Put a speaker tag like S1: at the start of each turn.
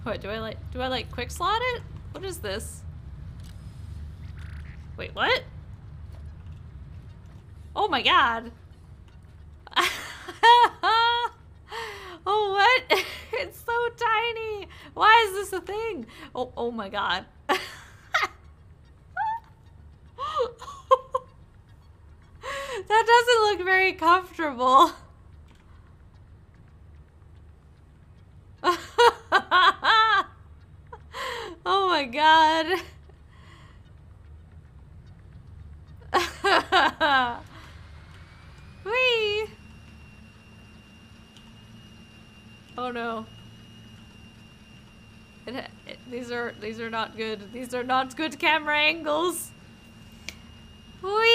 S1: What, do I like quick slot it? What is this? Wait, what? Oh my god. Oh, what? It's so tiny. Why is this a thing? Oh my god. That doesn't look very comfortable. Oh my god. Whee! Oh no. These are not good. These are not good camera angles. Whee!